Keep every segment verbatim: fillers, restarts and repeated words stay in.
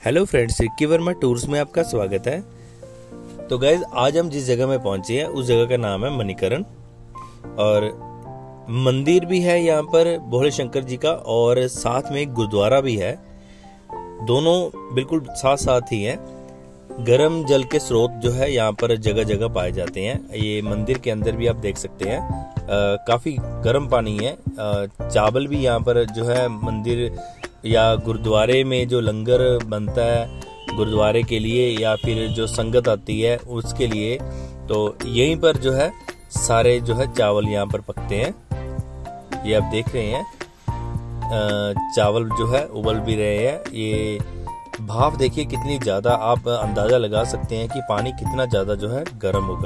Hello friends, Rikki Verma tours में आपका स्वागत है। तो गाइज, आज हम जिस जगह में पहुंचे हैं उस जगह का नाम है मणिकरण और मंदिर भी है यहाँ पर भोले शंकर जी का और साथ में एक गुरुद्वारा भी है। दोनों बिल्कुल साथ साथ ही हैं। गर्म जल के स्रोत जो है यहाँ पर जगह जगह पाए जाते हैं। ये मंदिर के अंदर भी आप देख सकते हैं, आ, काफी गर्म पानी है। आ, चावल भी यहाँ पर जो है मंदिर या गुरुद्वारे में जो लंगर बनता है गुरुद्वारे के लिए या फिर जो संगत आती है उसके लिए, तो यहीं पर जो है सारे जो है चावल यहाँ पर पकते हैं। ये आप देख रहे हैं, चावल जो है उबल भी रहे हैं। ये भाप देखिए कितनी ज्यादा, आप अंदाजा लगा सकते हैं कि पानी कितना ज्यादा जो है गर्म होगा।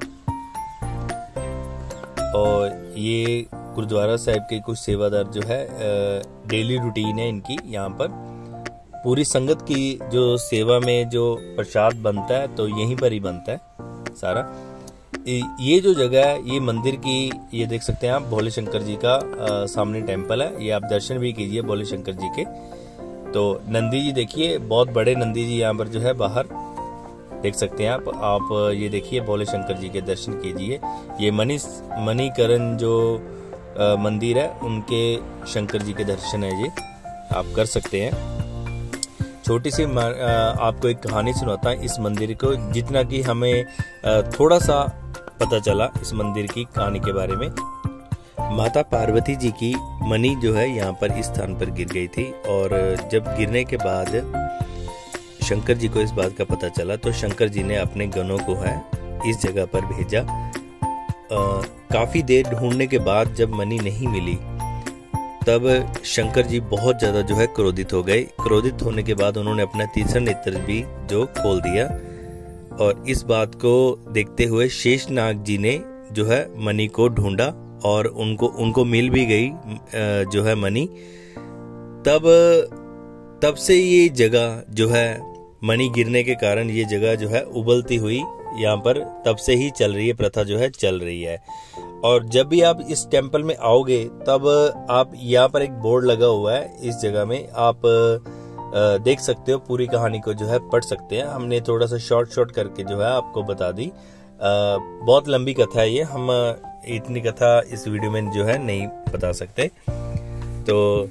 और ये गुरुद्वारा साहिब के कुछ सेवादार जो है, डेली रूटीन है इनकी। यहाँ पर पूरी संगत की जो सेवा में जो प्रसाद बनता है तो यहीं पर ही बनता है सारा। ये जो जगह है ये मंदिर की, ये देख सकते हैं आप, भोले शंकर जी का आ, सामने टेम्पल है। ये आप दर्शन भी कीजिए भोले शंकर जी के। तो नंदी जी देखिए, बहुत बड़े नंदी जी यहाँ पर जो है बाहर देख सकते हैं आप। आप ये देखिए भोले शंकर जी के दर्शन कीजिए। ये मणि मणिकरण जो आ, मंदिर है उनके शंकर जी के दर्शन है, ये आप कर सकते हैं। छोटी सी आ, आपको एक कहानी सुनाता है इस मंदिर को, जितना कि हमें आ, थोड़ा सा पता चला इस मंदिर की कहानी के बारे में। माता पार्वती जी की मणि जो है यहाँ पर इस स्थान पर गिर गई थी और जब गिरने के बाद शंकर जी को इस बात का पता चला तो शंकर जी ने अपने गणों को है इस जगह पर भेजा। आ, काफी देर ढूंढने के बाद जब मणि नहीं मिली तब शंकर जी बहुत ज्यादा जो है क्रोधित हो गए। क्रोधित होने के बाद उन्होंने अपना तीसरा नेत्र भी जो खोल दिया और इस बात को देखते हुए शेषनाग जी ने जो है मणि को ढूंढा और उनको उनको मिल भी गई जो है मणि। तब तब से ये जगह जो है मणि गिरने के कारण ये जगह जो है उबलती हुई यहाँ पर तब से ही चल रही है, प्रथा जो है चल रही है। और जब भी आप इस टेम्पल में आओगे तब आप यहाँ पर एक बोर्ड लगा हुआ है इस जगह में, आप देख सकते हो, पूरी कहानी को जो है पढ़ सकते हैं। हमने थोड़ा सा शॉर्ट शॉर्ट करके जो है आपको बता दी। बहुत लंबी कथा है ये, हम इतनी कथा इस वीडियो में जो है नहीं बता सकते। तो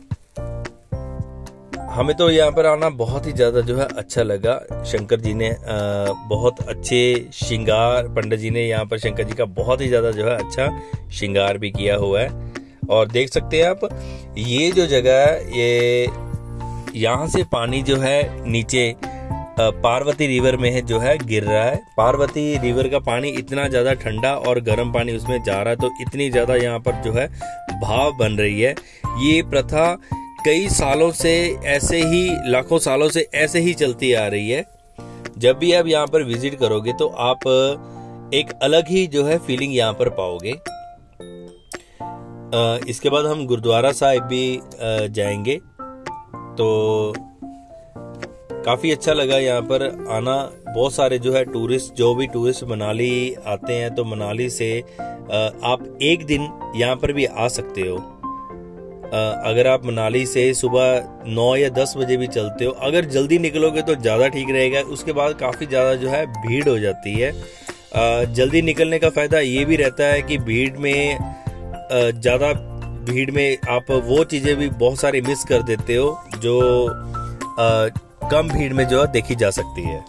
हमें तो यहाँ पर आना बहुत ही ज्यादा जो है अच्छा लगा। शंकर जी ने बहुत अच्छे श्रृंगार, पंडित जी ने यहाँ पर शंकर जी का बहुत ही ज्यादा जो है अच्छा श्रृंगार भी किया हुआ है। और देख सकते हैं आप, ये जो जगह है ये यहाँ से पानी जो है नीचे पार्वती रिवर में है जो है गिर रहा है। पार्वती रिवर का पानी इतना ज्यादा ठंडा और गर्म पानी उसमें जा रहा है, तो इतनी ज्यादा यहाँ पर जो है भाव बन रही है। ये प्रथा कई सालों से ऐसे ही, लाखों सालों से ऐसे ही चलती आ रही है। जब भी आप यहाँ पर विजिट करोगे तो आप एक अलग ही जो है फीलिंग यहाँ पर पाओगे। इसके बाद हम गुरुद्वारा साहिब भी जाएंगे। तो काफी अच्छा लगा यहाँ पर आना। बहुत सारे जो है टूरिस्ट, जो भी टूरिस्ट मनाली आते हैं तो मनाली से आप एक दिन यहाँ पर भी आ सकते हो। अगर आप मनाली से सुबह नौ या दस बजे भी चलते हो, अगर जल्दी निकलोगे तो ज़्यादा ठीक रहेगा। उसके बाद काफ़ी ज़्यादा जो है भीड़ हो जाती है। जल्दी निकलने का फ़ायदा ये भी रहता है कि भीड़ में ज़्यादा भीड़ में आप वो चीज़ें भी बहुत सारी मिस कर देते हो जो कम भीड़ में जो है देखी जा सकती है।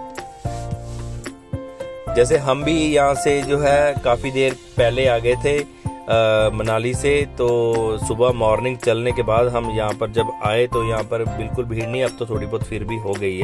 जैसे हम भी यहाँ से जो है काफ़ी देर पहले आ गए थे आ, मनाली से, तो सुबह मॉर्निंग चलने के बाद हम यहाँ पर जब आए तो यहाँ पर बिल्कुल भीड़ नहीं, अब तो थोड़ी बहुत फिर भी हो गई है।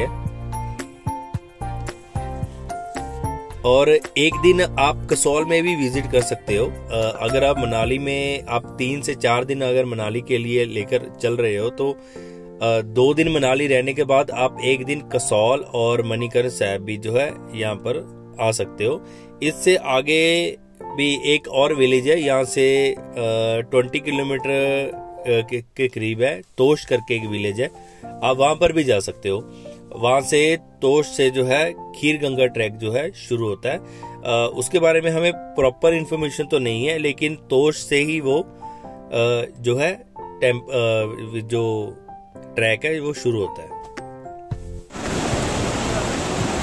और एक दिन आप कसौल में भी विजिट कर सकते हो। आ, अगर आप मनाली में आप तीन से चार दिन अगर मनाली के लिए लेकर चल रहे हो तो आ, दो दिन मनाली रहने के बाद आप एक दिन कसौल और मणिकरण साहिब भी जो है यहाँ पर आ सकते हो। इससे आगे भी एक और विलेज है, यहाँ से ट्वेंटी किलोमीटर के, के करीब है, तोश करके एक विलेज है, आप वहां पर भी जा सकते हो। वहां से तोश से जो है खीर गंगा ट्रैक जो है शुरू होता है। आ, उसके बारे में हमें प्रॉपर इन्फॉर्मेशन तो नहीं है, लेकिन तोश से ही वो आ, जो है टेम्प आ, जो ट्रैक है वो शुरू होता है।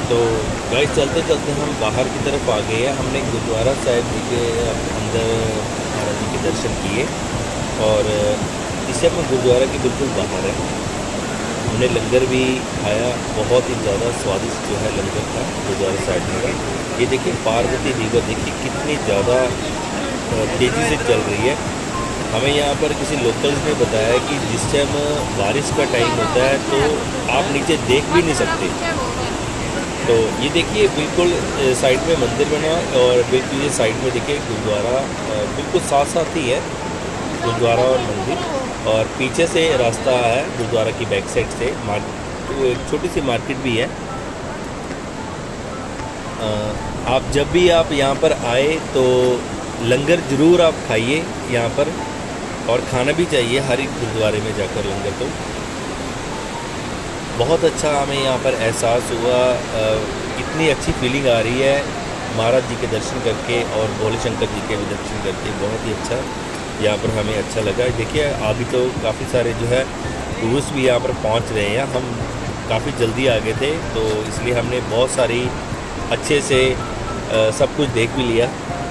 तो गाइस चलते चलते हम बाहर की तरफ आ गए हैं। हमने गुरुद्वारा साहिब जी के अंदर महाराज जी के दर्शन किए और इस समय गुरुद्वारा के बिल्कुल बाहर है। हमने लंगर भी खाया, बहुत ही ज़्यादा स्वादिष्ट जो है लंगर था गुरुद्वारा साहिब जी का। ये देखिए पार्वती रिवर देखिए कितनी ज़्यादा तेज़ी से चल रही है। हमें यहाँ पर किसी लोकल्स ने बताया कि जिस टाइम बारिश का टाइम होता है तो आप नीचे देख भी नहीं सकते। तो ये देखिए बिल्कुल साइड में मंदिर बना और बिल्कुल ये साइड में देखिए गुरुद्वारा बिल्कुल साथ साथ ही है, गुरुद्वारा और मंदिर। और पीछे से रास्ता है गुरुद्वारा की बैक साइड से मार्केट, तो एक छोटी सी मार्केट भी है। आप जब भी आप यहाँ पर आए तो लंगर ज़रूर आप खाइए यहाँ पर, और खाना भी चाहिए हर एक गुरुद्वारे में जाकर लंगर। तो बहुत अच्छा हमें यहाँ पर एहसास हुआ, इतनी अच्छी फीलिंग आ रही है महाराज जी के दर्शन करके और भोले शंकर जी के भी दर्शन करके। बहुत ही अच्छा यहाँ पर हमें अच्छा लगा। देखिए अभी तो काफ़ी सारे जो है टूरिस्ट भी यहाँ पर पहुँच रहे हैं। हम काफ़ी जल्दी आ गए थे तो इसलिए हमने बहुत सारी अच्छे से आ, सब कुछ देख भी लिया।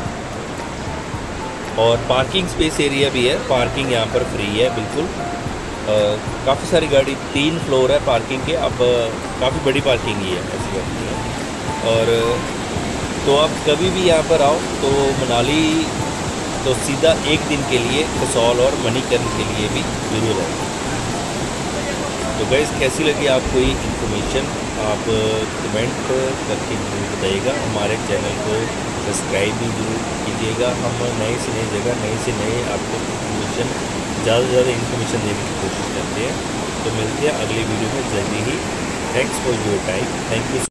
और पार्किंग स्पेस एरिया भी है, पार्किंग यहाँ पर फ्री है बिल्कुल। काफ़ी सारी गाड़ी, तीन फ्लोर है पार्किंग के, अब काफ़ी बड़ी पार्किंग ही है ऐसी बात नहीं है। और तो आप कभी भी यहाँ पर आओ तो मनाली तो सीधा एक दिन के लिए कसौल और मणिकर्ण के लिए भी ज़रूर है। तो गाइस कैसी लगी आपको ये इन्फॉर्मेशन, आप कमेंट करके जरूर बताइएगा। हमारे चैनल को सब्सक्राइब भी जरूर कीजिएगा। हम नए से नई जगह, नए से नए आपको इन्फॉर्मेशन, ज़्यादा से ज़्यादा इन्फॉर्मेशन देने की कोशिश करते हैं। तो मिलते हैं अगले वीडियो में जल्दी ही। Thanks for your time. Thank you.